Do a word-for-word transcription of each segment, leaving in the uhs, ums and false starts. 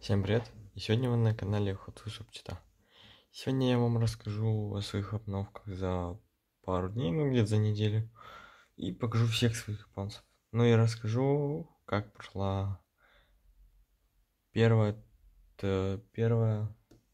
Всем привет! И сегодня вы на канале Hot Wheels Чита. Сегодня я вам расскажу о своих обновках за пару дней, ну где-то за неделю. И покажу всех своих японцев. Ну и расскажу, как прошла первая, т, первая,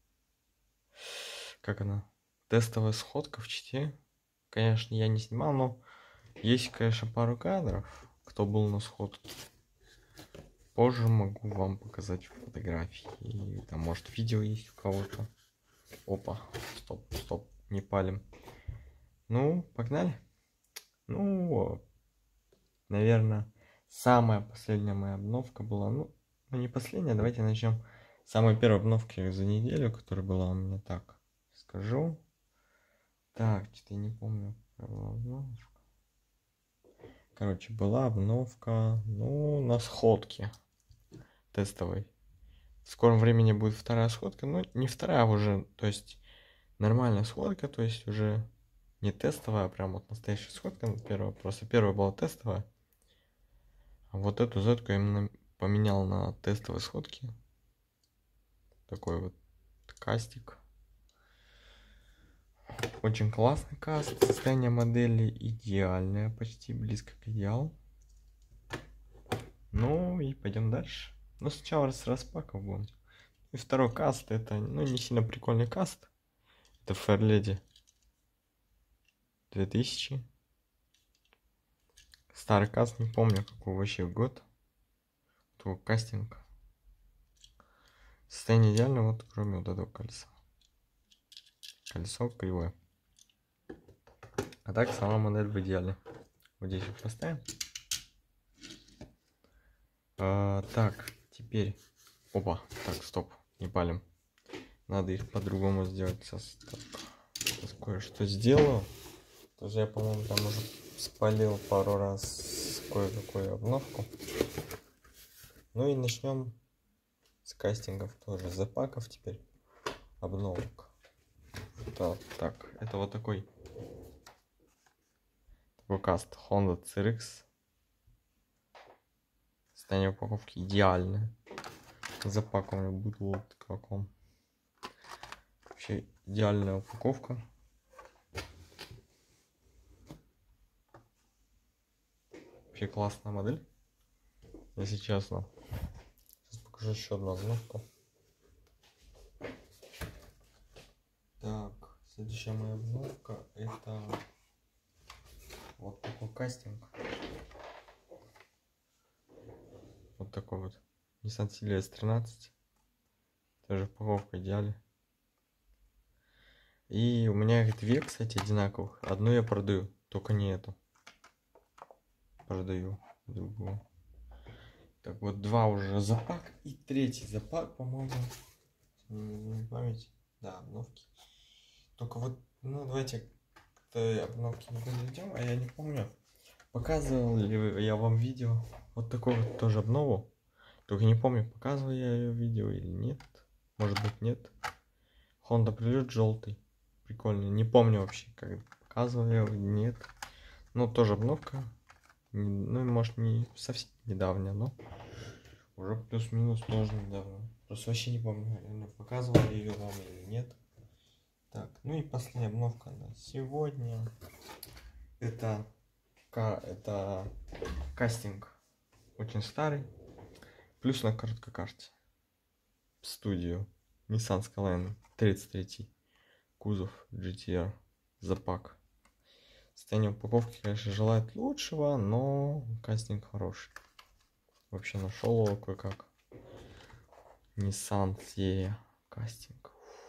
как она, тестовая сходка в Чите. Конечно, я не снимал, но есть, конечно, пару кадров, кто был на сходке. Позже могу вам показать фотографии. Там, может, видео есть у кого-то. Опа, стоп, стоп, не палим. Ну, погнали. Ну, наверное, самая последняя моя обновка была, ну, ну не последняя, давайте начнем с самой первой обновки за неделю, которая была у меня, так, скажу. Так, что-то я не помню, какая была обновка. Короче, была обновка, ну, на сходке тестовой. В скором времени будет вторая сходка, ну, не вторая, а уже, то есть, нормальная сходка, то есть, уже не тестовая, а прям вот настоящая сходка. Первая, просто первая была тестовая. А вот эту зетку я именно поменял на тестовой сходке. Такой вот кастик. Очень классный каст. Состояние модели идеальное, почти близко к идеалу. Ну и пойдем дальше. Но сначала с распаков будем. И второй каст, это, ну, не сильно прикольный каст. Это Fair Lady две тысячи. Старый каст, не помню какой вообще год. Такой кастинг. Состояние идеально, вот кроме вот этого колеса. Колесо кривое. А так сама модель в идеале. Вот здесь вот поставим. А, так, теперь. Опа, так, стоп, не палим. Надо их по-другому сделать. Сейчас, так, сейчас кое-что сделаю. Тоже я, по-моему, там уже спалил пару раз кое-какую обновку. Ну и начнем с кастингов тоже. Запаков теперь. Обновок. Так, так, это вот такой. Такой каст Honda си ар икс. Состояние упаковки идеальное. Запакование будет вот как он. Вообще идеальная упаковка. Вообще классная модель, если честно. Сейчас покажу еще одну обновку. Так, следующая моя обновка это вот такой кастинг. Вот такой вот Nissan Silvia эс тринадцать. Тоже упаковка идеальная. И у меня их две, кстати, одинаковых. Одну я продаю, только не эту. Продаю другую. Так вот, два уже запак. И третий запак, по-моему. Не память. Да, обновки. Только вот, ну давайте к обновке не подойдем, а я не помню. Показывал ли я вам видео. Вот такой вот тоже обнову. Только не помню, показывал я ее видео или нет. Может быть, нет. Honda Prelude желтый. Прикольный. Не помню вообще, как показывал я его, нет. Ну, тоже обновка. Ну, может, не совсем недавняя, но уже плюс-минус тоже недавно. Просто вообще не помню, показывал я ее вам или нет. Так, ну и последняя обновка на сегодня. Это, это кастинг очень старый. Плюс на короткой карте. Студию Nissan Skyline тридцать три. Кузов джи ти ар. Запак. Состояние упаковки, конечно, желает лучшего, но кастинг хороший. Вообще нашел его кое-как. Nissan Sierra кастинг.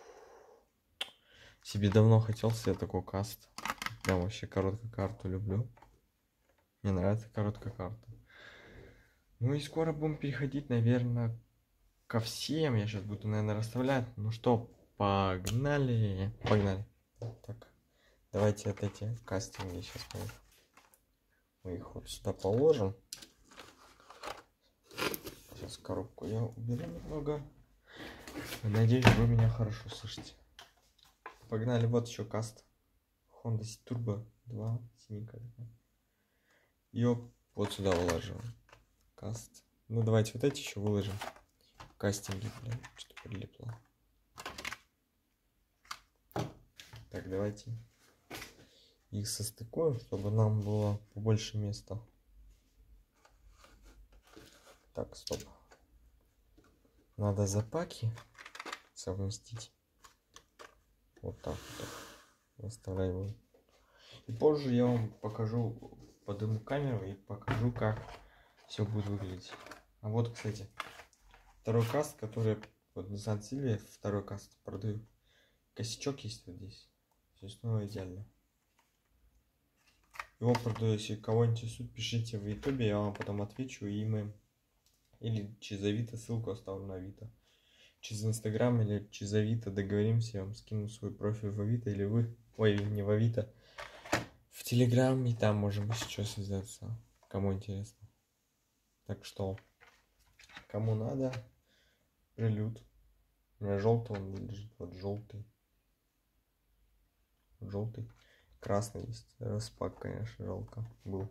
Себе давно хотел себе такой каст. Я вообще короткую карту люблю. Мне нравится короткая карта. Ну и скоро будем переходить, наверное, ко всем. Я сейчас буду, наверное, расставлять. Ну что, погнали. Погнали. Так, давайте вот эти кастинги сейчас мы их, мы их вот сюда положим. Сейчас коробку я уберу немного. Надеюсь, вы меня хорошо слышите. Погнали, вот еще каст. Honda Turbo два, синенькая такая. Ее вот сюда выложим. Каст. Ну давайте вот эти еще выложим. кастинге, блин, что прилипло. Так, давайте их состыкуем, чтобы нам было побольше места. Так, стоп. Надо запаки совместить. Вот так вот. Выставляем. И позже я вам покажу, подниму камеру и покажу, как все будет выглядеть. А вот, кстати, второй каст, который вот Nissan Silvia, второй каст продаю. Косячок есть вот здесь. Все снова идеально. Его продаю, если кого интересует, пишите в ютубе, я вам потом отвечу, и мы или через Авито, ссылку оставлю на Авито. Через Инстаграм или через Авито договоримся, я вам скину свой профиль в Авито, или вы, ой, не в Авито, в Телеграм, и там можем еще связаться, кому интересно. Так что, кому надо, прилют. У меня желтый он лежит, вот желтый. Желтый. Красный есть. Распак, конечно, жалко был.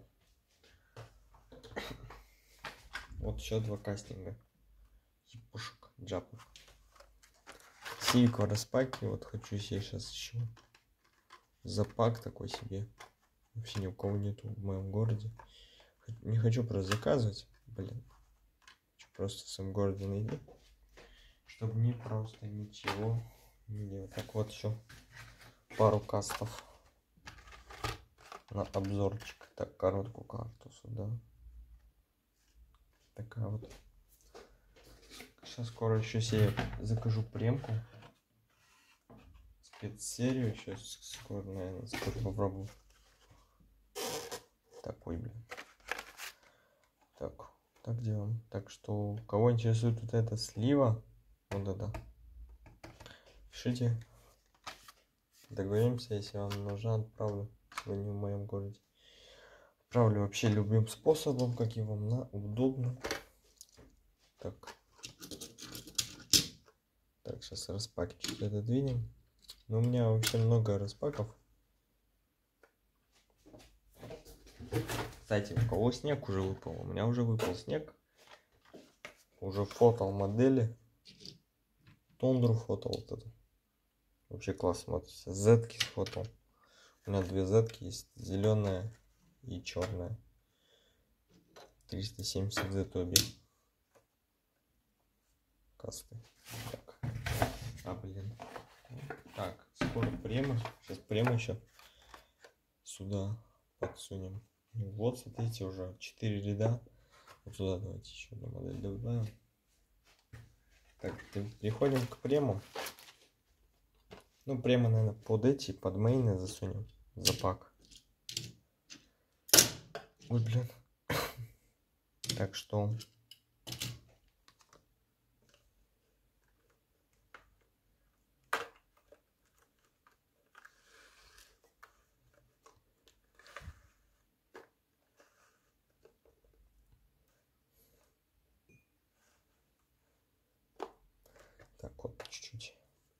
Вот еще два кастинга. Япушек, джапов. Силько распаки. Вот хочу себе сейчас еще запак такой себе. Вообще ни у кого нету в моем городе. Не хочу просто заказывать. Блин. Хочу просто в своем городе найти. Чтобы мне просто ничего не делать. Так, вот еще пару кастов на обзорчик. Так, короткую карту сюда. Такая вот. Сейчас скоро еще себе закажу премку. Спецсерию. Сейчас скоро, наверное, скоро попробую. Такой, блин. Так, так делаем. Так что, кого интересует вот эта слива, вот это, пишите. Договоримся, если вам нужна, отправлю сегодня в моем городе. Отправлю вообще любым способом, каким вам на удобно. Так. Так, сейчас распакчик это двинем. Но у меня вообще много распаков. Кстати, у кого снег уже выпал? У меня уже выпал снег. Уже фотал модели. Тундру фотал вот эту. Вообще классно смотрится. Зетки сфотал. У меня две зетки есть. Зеленая и черная. триста семьдесят зет обе. Касты. Так. А, блин. Так, скоро према. Сейчас прему еще сюда подсунем. Вот, смотрите, уже четыре ряда. Вот сюда давайте еще одну модель добавим. Так, переходим к прему. Ну, прямо, наверное, под эти, под мейны засунем. Запак. Ой, блин. Так что... Так, вот чуть-чуть.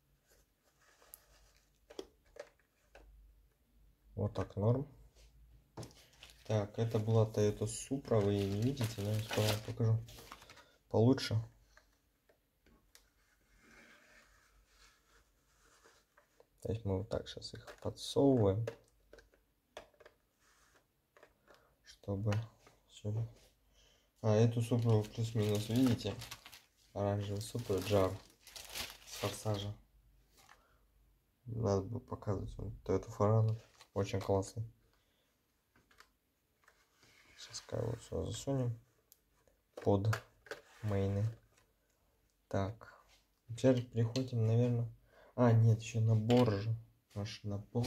Вот так норм. Так, это была Toyota Supra, вы ее не видите, но я скоро вам покажу получше. То есть мы вот так сейчас их подсовываем, чтобы все. А эту Supra вы плюс-минус видите? Оранжевый Supra Jar с форсажа. Надо бы показывать вам Toyota Forerunner. Очень классный. Сейчас вот сюда засунем под мейны. Так, теперь переходим, наверное. А, нет, еще набор же. Наш набор.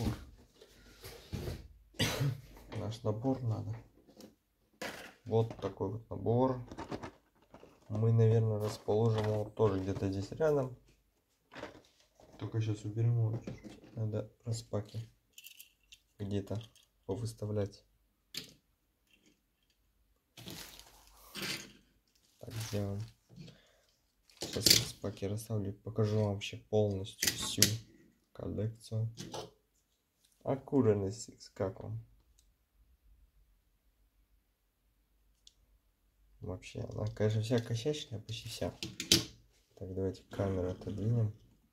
Наш набор надо. Вот такой вот набор. Мы, наверное, расположим его тоже где-то здесь рядом. Только сейчас уберем его чуть-чуть. Надо распаки где-то повыставлять. Так, сделаем. Сейчас распаки расставлю. Покажу вам вообще полностью всю коллекцию. Acura эн эс икс, как вам? Вообще, она, конечно, вся косячная, почти вся. Так, давайте камеру отодвинем.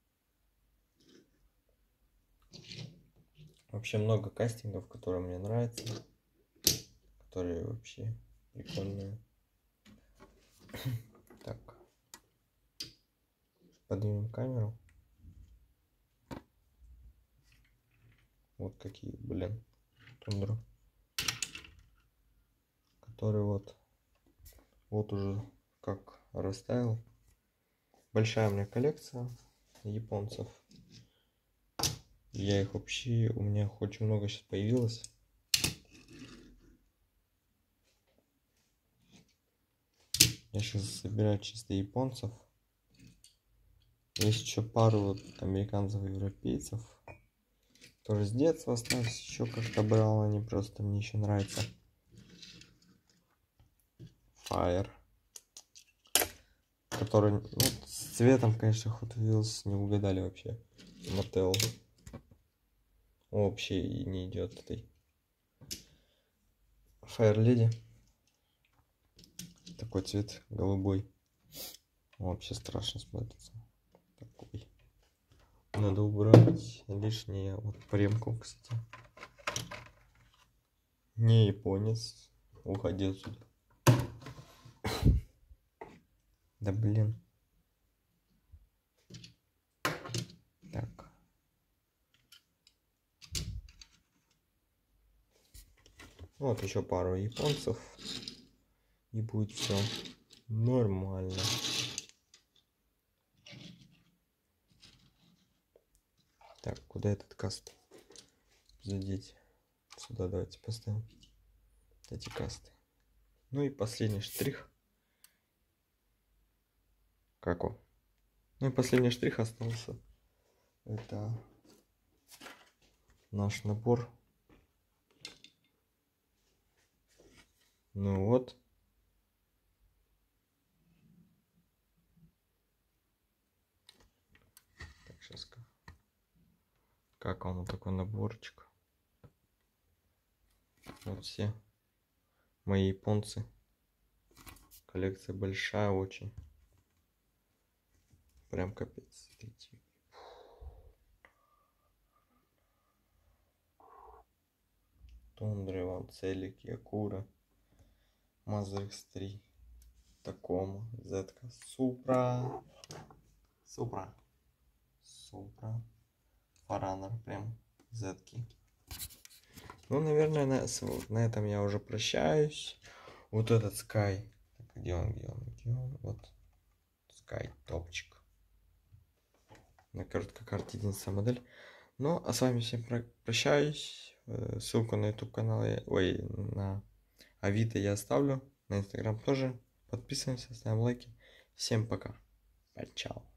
Вообще много кастингов, которые мне нравятся. Которые вообще прикольные. Так. Поднимем камеру. Вот какие, блин, тундры. Который вот, вот уже как растаял. Большая у меня коллекция японцев. Я их вообще, у меня очень много сейчас появилось. Я сейчас собираю чисто японцев. Есть еще пару вот американцев и европейцев, которые с детства остались, еще как-то брал, они просто мне еще нравятся. Fire. Который, ну, с цветом, конечно, Hot Wheels не угадали вообще. Mattel. Вообще и не идет этой. Fire Lady. Такой цвет голубой. Вообще страшно смотрится. Такой. Надо убрать лишнее. Вот премку, кстати. Не японец. Уходи отсюда. Да блин. Так. Вот еще пару японцев. И будет все нормально. Так, куда этот каст задеть? Сюда давайте поставим эти касты. Ну и последний штрих. Как он? Ну и последний штрих остался. Это наш набор. Ну вот. Так, сейчас как. Как он, вот такой наборчик. Вот все мои японцы. Коллекция большая очень. Прям капец. Смотрите. Тундры, Ванцелик, Якура, Мазер икс три, Такома, Зетка, Супра, Супра, Супра, Фаранер, прям Зетки. Ну, наверное, на, на этом я уже прощаюсь. Вот этот Sky. Так, где он, где он, где он? Вот. Sky топчик. На короткой карте единственная модель. Ну, а с вами всем прощаюсь. Ссылку на YouTube канал, я, ой, на Авито я оставлю. На Instagram тоже. Подписываемся, ставим лайки. Всем пока. Чао.